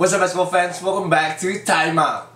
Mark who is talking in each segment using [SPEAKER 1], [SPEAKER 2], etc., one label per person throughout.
[SPEAKER 1] What's up basketball fans, welcome back to Time Out.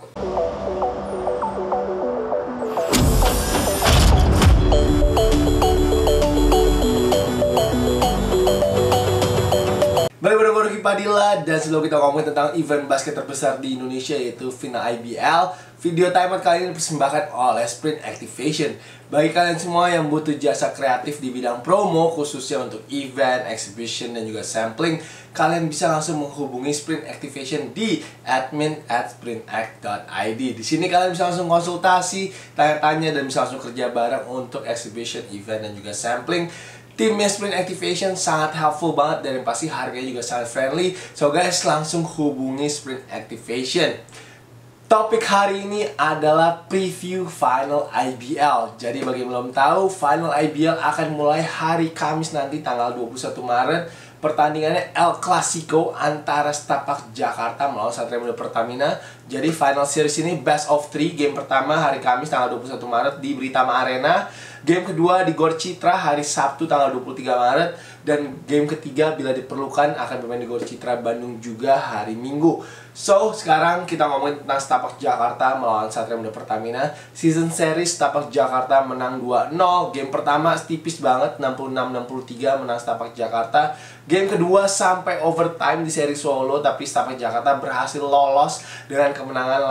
[SPEAKER 1] Balik bareng gue Ruki Padilla, dan sebelum kita ngomongin tentang event basket terbesar di Indonesia yaitu final IBL, video Time Out kali ini dipersembahkan oleh Sprint Activation. Bagi kalian semua yang butuh jasa kreatif di bidang promo, khususnya untuk event, exhibition, dan juga sampling, kalian bisa langsung menghubungi Sprint Activation di admin@sprintact.id. Di sini kalian bisa langsung konsultasi, tanya-tanya, dan bisa langsung kerja bareng untuk exhibition, event, dan juga sampling. Timnya Sprint Activation sangat helpful banget dan yang pasti harganya juga sangat friendly. So guys, langsung hubungi Sprint Activation. Topik hari ini adalah preview Final IBL. Jadi bagi yang belum tahu, Final IBL akan mulai hari Kamis nanti tanggal 21 Maret. Pertandingannya El Clasico antara Setapak Jakarta melawan Satria Muda Pertamina. Jadi final series ini best of 3. Game pertama hari Kamis tanggal 21 Maret di Britama Arena. Game kedua di Gor Citra hari Sabtu tanggal 23 Maret. Dan game ketiga bila diperlukan akan bermain di Gor Citra Bandung juga hari Minggu. So, sekarang kita ngomongin tentang Setapak Jakarta melawan Satria Muda Pertamina. Season series Setapak Jakarta menang 2-0. Game pertama tipis banget, 66-63 menang Setapak Jakarta. Game kedua sampai overtime di seri Solo, tapi Setapak Jakarta berhasil lolos dengan kemenangan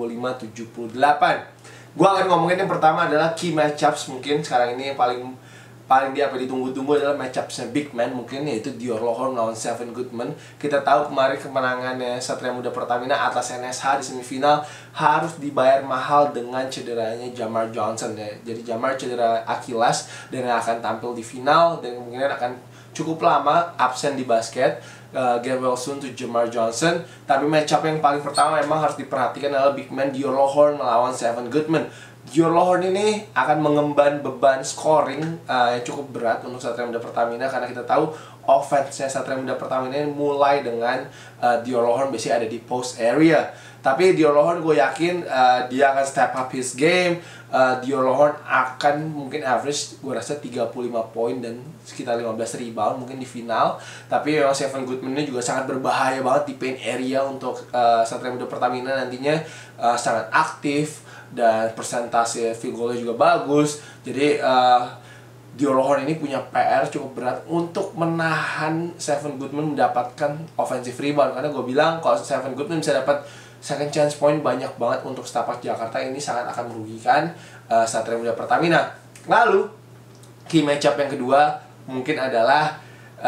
[SPEAKER 1] 85-78. Gua akan ngomongin yang pertama adalah key matchups, mungkin sekarang ini yang paling ditunggu-tunggu adalah matchupsnya big man, mungkin yaitu Dior Lohorn melawan Seven Goodman. Kita tahu kemarin kemenangannya Satria Muda Pertamina atas NSH di semifinal harus dibayar mahal dengan cederanya Jamar Johnson ya. Jadi Jamar cedera Achilles dan akan tampil di final dan kemungkinan akan cukup lama absen di basket. Get well soon to Jamar Johnson. Tapi matchup yang paling pertama memang harus diperhatikan adalah big man Dior Lohorn melawan Seven Goodman. Dior Lohorn ini akan mengemban beban scoring yang cukup berat untuk Satria Muda Pertamina, karena kita tahu offense-nya Satria Muda Pertamina ini mulai dengan Dior Lohorn biasanya ada di post area. Tapi Dior Lohorn gue yakin dia akan step up his game. Dior Lohorn akan mungkin average gue rasa 35 poin dan sekitar 15 rebound mungkin di final. Tapi memang Seven Goodman ini juga sangat berbahaya banget di paint area untuk Satria Muda Pertamina nantinya, sangat aktif dan persentase field goal-nya juga bagus. Jadi Dior Lohorn ini punya PR cukup berat untuk menahan Seven Goodman mendapatkan offensive rebound. Karena gue bilang kalau Seven Goodman bisa dapat second chance point banyak banget untuk Setapak Jakarta, ini sangat akan merugikan Satria Muda Pertamina. Lalu key matchup yang kedua mungkin adalah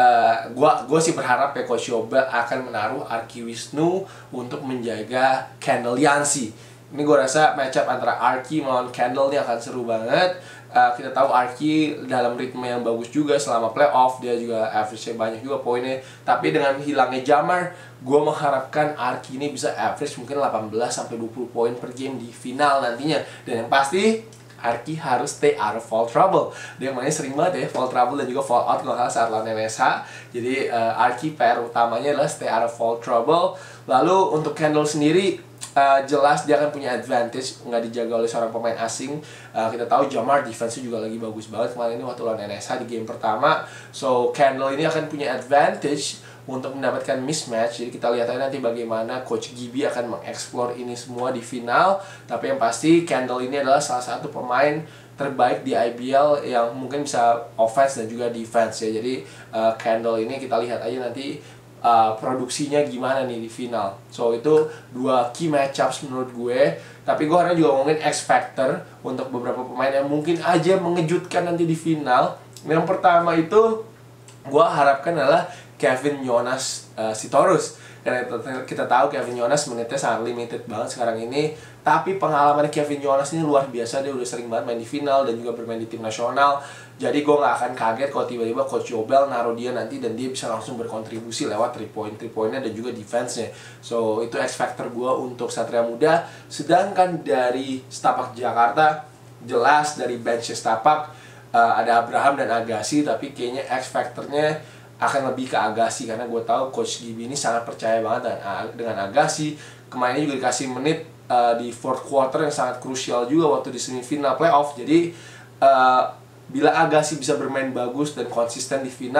[SPEAKER 1] gue sih berharap ya Coach Yobel akan menaruh Arki Wisnu untuk menjaga Kendall Yancy. Ini gue rasa matchup antara Arki melawan Kendall ini akan seru banget. Kita tahu Arki dalam ritme yang bagus juga selama playoff, dia juga average-nya banyak juga poinnya. Tapi dengan hilangnya Jamar, gue mengharapkan Arki ini bisa average mungkin 18-20 poin per game di final nantinya. Dan yang pasti Arki harus stay out of foul trouble. Dia mainnya sering banget ya foul trouble dan juga fall out kalau kalah saat lawan NSH. Jadi Arki PR utamanya adalah stay out of foul trouble. Lalu untuk Kendall sendiri, jelas dia akan punya advantage, nggak dijaga oleh seorang pemain asing. Kita tahu Jamar defense-nya juga lagi bagus banget kemarin ini waktu lawan NSH di game pertama. So Kendall ini akan punya advantage untuk mendapatkan mismatch. Jadi kita lihat aja nanti bagaimana Coach Gibi akan mengeksplor ini semua di final. Tapi yang pasti Kendall ini adalah salah satu pemain terbaik di IBL yang mungkin bisa offense dan juga defense ya. Jadi Kendall ini kita lihat aja nanti produksinya gimana nih di final. So itu dua key matchups menurut gue. Tapi gue harusnya juga ngomongin X Factor untuk beberapa pemain yang mungkin aja mengejutkan nanti di final. Yang pertama itu gue harapkan adalah Kevin Yonas Sitorus. Karena kita tahu Kevin Yonas menitnya sangat limited banget sekarang ini. Tapi pengalaman Kevin Yonas ini luar biasa. Dia udah sering banget main di final dan juga bermain di tim nasional. Jadi gue gak akan kaget kalau tiba-tiba Coach Yobel naruh dia nanti dan dia bisa langsung berkontribusi lewat 3-point-nya dan juga defense-nya. So itu X factor gue untuk Satria Muda. Sedangkan dari Setapak Jakarta, jelas dari bench Setapak ada Abraham dan Agassi. Tapi kayaknya X factor-nya akan lebih ke Agassi, karena gue tahu Coach Gibi ini sangat percaya banget dengan Agassi. Kemarin juga dikasih menit di fourth quarter yang sangat krusial juga waktu di semifinal playoff. Jadi bila Agassi bisa bermain bagus dan konsisten di final,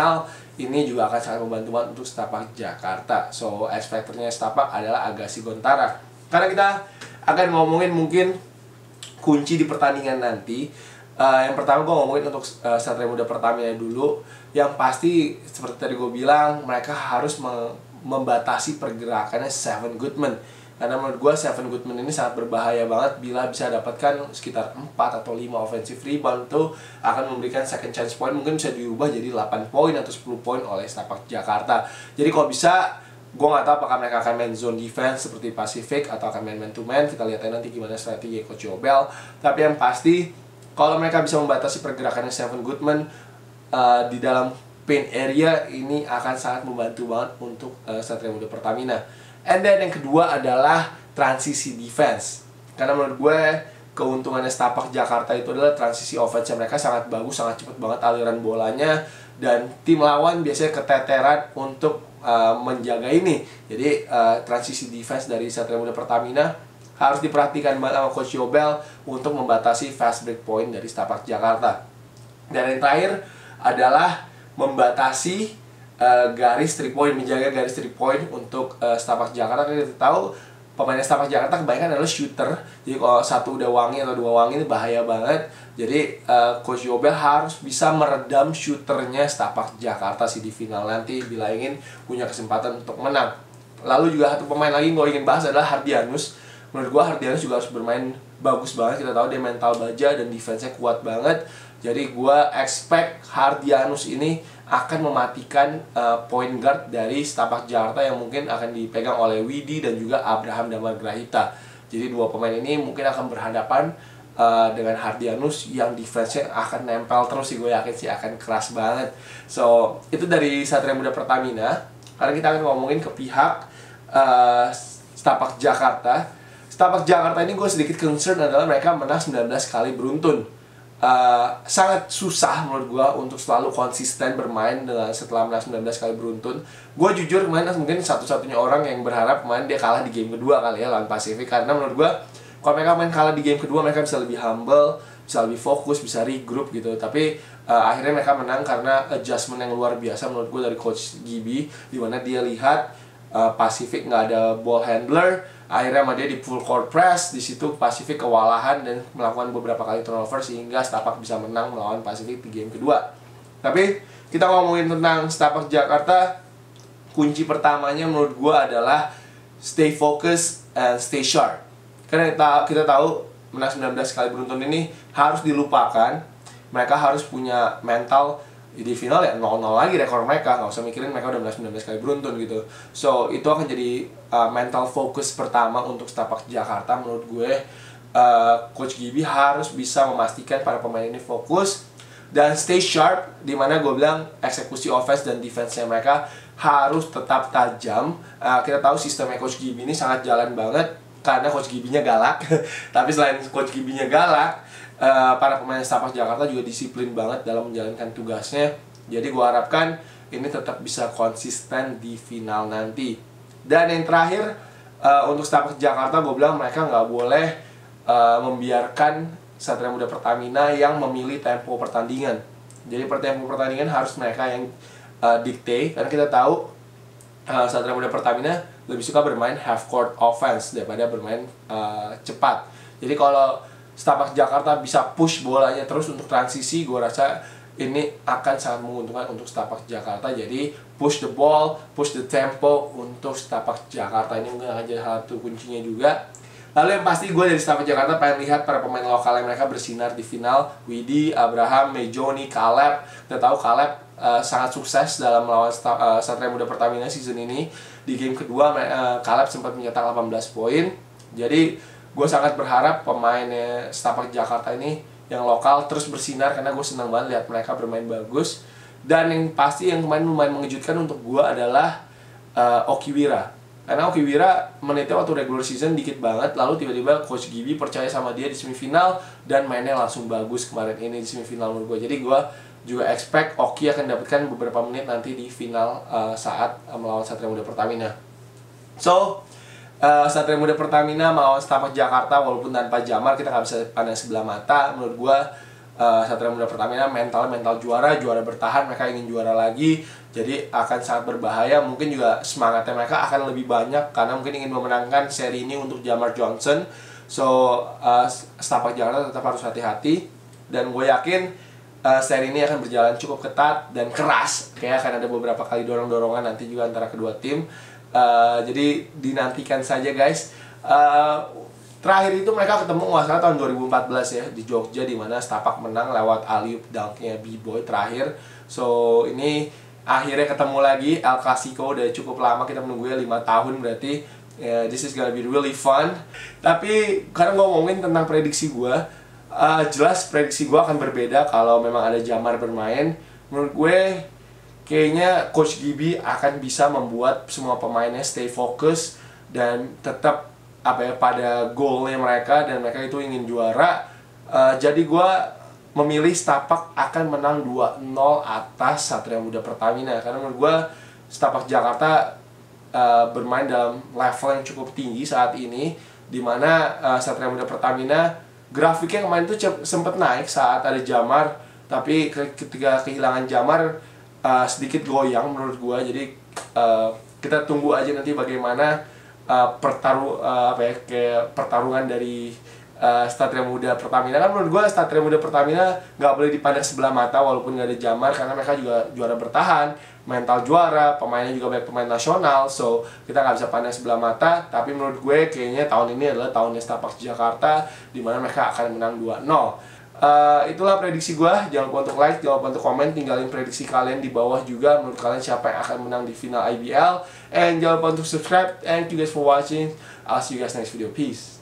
[SPEAKER 1] ini juga akan sangat membantu banget untuk setapak Jakarta. So X factor-nya setapak adalah Agassi Gontara. Karena kita akan ngomongin mungkin kunci di pertandingan nanti. Yang pertama gue ngomongin untuk Satria Muda Pertamina dulu. Yang pasti seperti tadi gue bilang, mereka harus membatasi pergerakannya Seven Goodman. Karena menurut gue Seven Goodman ini sangat berbahaya banget bila bisa dapatkan sekitar 4 atau 5 offensive rebound, tuh akan memberikan second chance point, mungkin bisa diubah jadi 8 poin atau 10 poin oleh setapak Jakarta. Jadi kalau bisa, gue nggak tahu apakah mereka akan main zone defense seperti Pacific atau akan main man to man. Kita lihat nanti gimana strategi Coach Yobel. Tapi yang pasti, kalau mereka bisa membatasi pergerakannya Seven Goodman di dalam paint area, ini akan sangat membantu banget untuk Satria Muda Pertamina. And then yang kedua adalah transisi defense. Karena menurut gue keuntungannya setapak Jakarta itu adalah transisi offense mereka sangat bagus, sangat cepat banget aliran bolanya, dan tim lawan biasanya keteteran untuk menjaga ini. Jadi transisi defense dari Satria Muda Pertamina harus diperhatikan banget sama Coach Yobel untuk membatasi fast break point dari setapak Jakarta. Dan yang terakhir adalah membatasi garis 3 point, menjaga garis 3 point untuk setapak Jakarta. Kita tahu pemain setapak Jakarta kebanyakan adalah shooter. Jadi kalau satu udah wangi atau dua wangi itu bahaya banget. Jadi Coach Yobel harus bisa meredam shooternya setapak Jakarta sih di final nanti bila ingin punya kesempatan untuk menang. Lalu juga satu pemain lagi yang gue ingin bahas adalah Hardianus. Menurut gue Hardianus juga harus bermain bagus banget. Kita tahu dia mental baja dan defense-nya kuat banget. Jadi gue expect Hardianus ini akan mematikan point guard dari setapak Jakarta yang mungkin akan dipegang oleh Widi dan juga Abraham Damagrahita. Jadi dua pemain ini mungkin akan berhadapan dengan Hardianus yang defense-nya akan nempel terus sih, gue yakin sih akan keras banget. So itu dari Satria Muda Pertamina. Karena kita akan ngomongin ke pihak setapak Jakarta. Setapak Jakarta ini gue sedikit concern adalah mereka menang 19 kali beruntun. Sangat susah menurut gue untuk selalu konsisten bermain dengan setelah menang 19 kali beruntun. Gue jujur kemarin mungkin satu-satunya orang yang berharap kemarin dia kalah di game kedua kali ya lawan Pacific. Karena menurut gue kalau mereka main kalah di game kedua, mereka bisa lebih humble, bisa lebih fokus, bisa regroup gitu. Tapi akhirnya mereka menang karena adjustment yang luar biasa menurut gue dari Coach Gibi, dimana dia lihat Pacific nggak ada ball handler. Akhirnya sama dia di full court press, di situ Pacific kewalahan dan melakukan beberapa kali turnover sehingga setapak bisa menang melawan Pacific di game kedua. Tapi kita ngomongin tentang setapak Jakarta, kunci pertamanya menurut gue adalah stay focused and stay sharp. Karena kita tahu menang 19 kali beruntun ini harus dilupakan. Mereka harus punya mental di final ya 0-0 lagi rekor mereka, nggak usah mikirin mereka udah menang 19 kali beruntun gitu. So itu akan jadi mental focus pertama untuk setapak Jakarta menurut gue. Coach Gibi harus bisa memastikan para pemain ini fokus dan stay sharp, dimana gue bilang eksekusi offense dan defense-nya mereka harus tetap tajam. Kita tahu sistemnya Coach Gibi ini sangat jalan banget karena Coach Gibi-nya galak. Tapi selain Coach Gibi-nya galak, para pemain setapak Jakarta juga disiplin banget dalam menjalankan tugasnya. Jadi gue harapkan ini tetap bisa konsisten di final nanti. Dan yang terakhir, untuk setapak Jakarta gue bilang mereka nggak boleh membiarkan Satria Muda Pertamina yang memilih tempo pertandingan. Jadi tempo pertandingan harus mereka yang dikte. Karena kita tahu Satria Muda Pertamina lebih suka bermain half court offense daripada bermain cepat. Jadi kalau setapak Jakarta bisa push bolanya terus untuk transisi, gue rasa ini akan sangat menguntungkan untuk setapak Jakarta. Jadi push the ball, push the tempo untuk setapak Jakarta, ini mungkin akan jadi salah satu kuncinya juga. Lalu yang pasti gue dari setapak Jakarta pengen lihat para pemain lokal yang mereka bersinar di final. Widi, Abraham, Mejoni, Caleb. Kita tahu Caleb sangat sukses dalam melawan Satria Muda Pertamina season ini. Di game kedua Caleb sempat mencetak 18 poin. Jadi gue sangat berharap pemainnya setapak Jakarta ini yang lokal terus bersinar, karena gue senang banget lihat mereka bermain bagus. Dan yang pasti yang kemarin lumayan mengejutkan untuk gue adalah Okiwira. Karena Okiwira menitnya waktu regular season dikit banget, lalu tiba-tiba Coach Gibi percaya sama dia di semifinal dan mainnya langsung bagus kemarin ini di semifinal menurut gue. Jadi gue juga expect Oki akan dapatkan beberapa menit nanti di final saat melawan Satria Muda Pertamina. So Satria Muda Pertamina melawan setapak Jakarta walaupun tanpa Jamar, kita nggak bisa pandang sebelah mata. Menurut gue Satria Muda Pertamina mental juara bertahan, mereka ingin juara lagi, jadi akan sangat berbahaya. Mungkin juga semangatnya mereka akan lebih banyak karena mungkin ingin memenangkan seri ini untuk Jamar Johnson. So Setapak Jakarta tetap harus hati-hati, dan gue yakin seri ini akan berjalan cukup ketat dan keras. Kayak akan ada beberapa kali dorong-dorongan nanti juga antara kedua tim. Jadi dinantikan saja guys. Terakhir itu mereka ketemu nggak salah tahun 2014 ya di Jogja, di mana Setapak menang lewat alley-oop dunk-nya B-Boy terakhir. So ini akhirnya ketemu lagi El Clasico, udah cukup lama kita menunggu ya, 5 tahun berarti. This is gonna be really fun. Tapi karena ngomongin tentang prediksi gue, jelas prediksi gue akan berbeda kalau memang ada Jamar bermain. Menurut gue kayaknya Coach Gibi akan bisa membuat semua pemainnya stay fokus dan tetap pada goalnya mereka, dan mereka itu ingin juara. Jadi gue memilih Setapak akan menang 2-0 atas Satria Muda Pertamina, karena menurut gue Setapak Jakarta bermain dalam level yang cukup tinggi saat ini, dimana Satria Muda Pertamina grafiknya kemarin itu sempat naik saat ada Jamar, tapi ketika kehilangan Jamar sedikit goyang menurut gue. Jadi kita tunggu aja nanti bagaimana pertarungan dari Satria Muda Pertamina. Kan menurut gue Satria Muda Pertamina nggak boleh dipandang sebelah mata walaupun nggak ada Jamar, karena mereka juga juara bertahan, mental juara, pemainnya juga banyak pemain nasional. So kita nggak bisa pandang sebelah mata. Tapi menurut gue kayaknya tahun ini adalah tahunnya Setapak Jakarta, dimana mereka akan menang 2-0. Itulah prediksi gue. Jangan lupa untuk like, jangan lupa untuk komen, tinggalin prediksi kalian di bawah juga. Menurut kalian siapa yang akan menang di final IBL, and jangan lupa untuk subscribe. Thank you guys for watching. I'll see you guys next video. Peace.